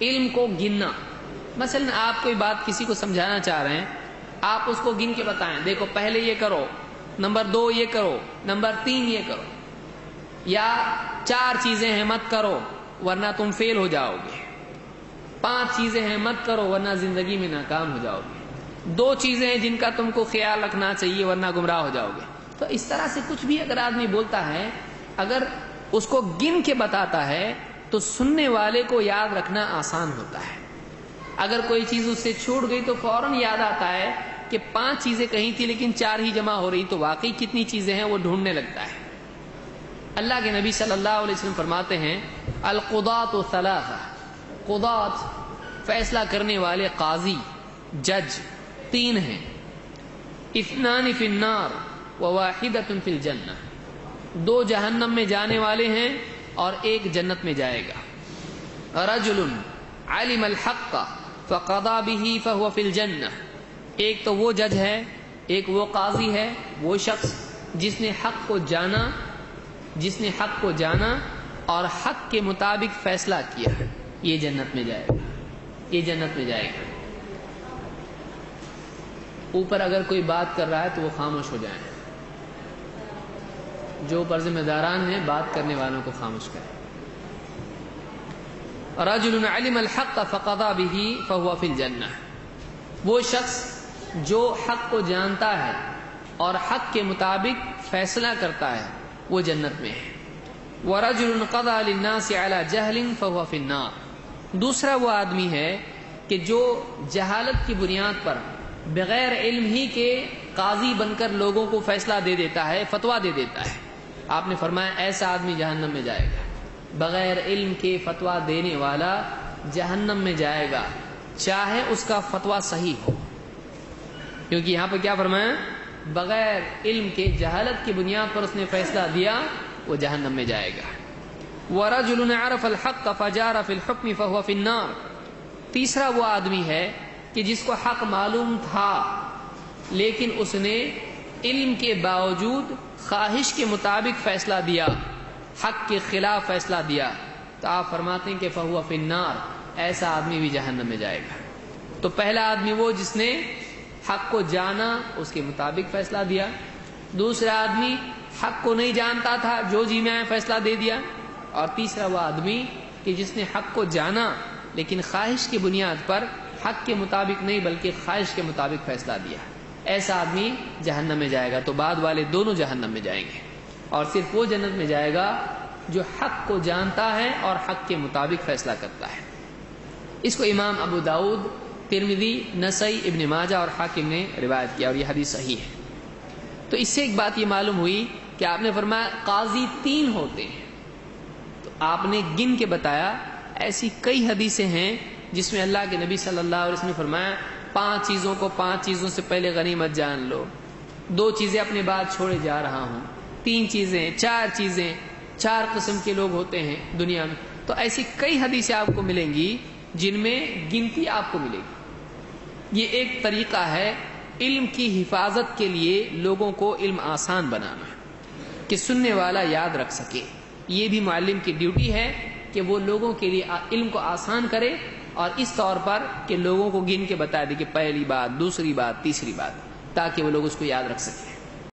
علم کو گننا. مثلا آپ کوئی بات کسی کو سمجھانا چاہ رہے ہیں، آپ اس کو گن کے بتائیں، دیکھو پہلے یہ کرو، نمبر 2 یہ کرو، نمبر 3 یہ کرو، یا 4 چیزیں ہیں مت کرو ورنہ تم فیل ہو جاؤ گے، 5 چیزیں ہیں مت کرو ورنہ زندگی میں ناکام ہو جاؤ گے، 2 چیزیں ہیں جن کا تم کو خیال رکھنا چاہیے ورنہ گمراہ ہو جاؤ گے. تو اس طرح سے کچھ بھی اگر آدمی بولتا ہے، اگر اس کو گن کے بتاتا ہے تو سننے والے کو یاد رکھنا آسان ہوتا ہے. اگر کوئی چیز اس سے چھوٹ گئی تو فوراً یاد آتا ہے کہ 5 چیزیں کہیں تھی لیکن 4 ہی جمع ہو رہی، تو واقعی کتنی چیزیں ہیں وہ ڈھونڈنے لگتا ہے. اللہ کے نبی صلی اللہ علیہ وسلم فرماتے ہیں القضاۃ ثلاثہ، قضاۃ فیصلہ کرنے والے، قاضی، جج 3 ہیں، اثنان فی النار وواحدۃ فی الجنہ، 2 جہنم میں جانے والے ہیں اور 1 جنت میں جائے گا. رجل علم الحق فقضى به فهو فی الجنہ، ایک تو وہ جج ہے، ایک وہ قاضی ہے، وہ شخص جس نے حق کو جانا اور حق کے مطابق فیصلہ کیا، یہ جنت میں جائے گا، یہ جنت میں جائے گا. اوپر اگر کوئی بات کر رہا ہے تو وہ خاموش ہو جائیں، جو اوپر ذمہ داران ہیں بات کرنے والوں کو خاموش کریں. رجل علم الحق فقضى به فهو فی الجنہ، وہ شخص جو حق کو جانتا ہے اور حق کے مطابق فیصلہ کرتا ہے وہ جنت میں ہے. ورجل قضى للناس على جهل فهو في النار، دوسرا وہ آدمی ہے کہ جو جہالت کی بنیاد پر بغیر علم ہی کے قاضی بن کر لوگوں کو فیصلہ دے دیتا ہے، فتویٰ دے دیتا ہے. آپ نے فرمایا ایسا آدمی جہنم میں جائے گا. بغیر علم کے فتویٰ دینے والا جہنم میں جائے گا، چاہے اس کا فتویٰ صحیح ہو، کیونکہ یہاں پہ کیا فرمایا، بغیر علم کے جہالت کی بنیاد پر اس نے فیصلہ دیا، وہ جہنم میں جائے گا. وَرَجُلٌ عَرَفَ الْحَقَّ فَجَارَ فِي الْحُكْمِ فَهُوَ فِي النَّارِ، تیسرا وہ آدمی ہے کہ جس کو حق معلوم تھا لیکن اس نے علم کے باوجود خواہش کے مطابق فیصلہ دیا، حق کے خلاف فیصلہ دیا، تو آپ فرماتے ہیں کہ فَهُوَ فِي النَّارِ، ایسا آدمی بھی جہنم میں جائے گا. تو پہلا آدمی وہ جس نے حق کو جانا، اس کے مطابق فیصلہ دیا. دوسرا آدمی حق کو نہیں جانتا تھا، جو جی میں آئے فیصلہ دے دیا. اور تیسرا وہ آدمی کہ جس نے حق کو جانا لیکن خواہش کی بنیاد پر حق کے مطابق نہیں بلکہ خواہش کے مطابق فیصلہ دیا، ایسا آدمی جہنم میں جائے گا. تو بعد والے دونوں جہنم میں جائیں گے، اور صرف وہ جنت میں جائے گا جو حق کو جانتا ہے اور حق کے مطابق فیصلہ کرتا ہے. اس کو امام ابو داؤد، ترمذی، نسائی، ابن ماجہ اور حاکم نے روایت کیا، اور یہ حدیث صحیح ہے. تو اس سے ایک بات یہ معلوم ہوئی کہ آپ نے فرمایا قاضی 3 ہوتے ہیں، تو آپ نے گن کے بتایا. ایسی کئی حدیثیں ہیں جس میں اللہ کے نبی صلی اللہ علیہ وسلم نے فرمایا 5 چیزوں کو 5 چیزوں سے پہلے غنیمت جان لو، 2 چیزیں اپنے بعد چھوڑے جا رہا ہوں، 3 چیزیں، 4 چیزیں، 4 قسم کے لوگ ہوتے ہیں دنیا میں. تو ایسی کئی حدیثیں آپ کو ملیں گی جن میں گنتی آپ کو ملے گی. یہ ایک طریقہ ہے علم کی حفاظت کے لیے لوگوں کو علم آسان بنانا، کہ سننے والا یاد رکھ سکے. یہ بھی معلم کی ڈیوٹی ہے کہ وہ لوگوں کے لیے علم کو آسان کرے، اور اس طور پر کہ لوگوں کو گن کے بتا دے کہ پہلی بات، دوسری بات، تیسری بات، تاکہ وہ لوگ اس کو یاد رکھ سکیں.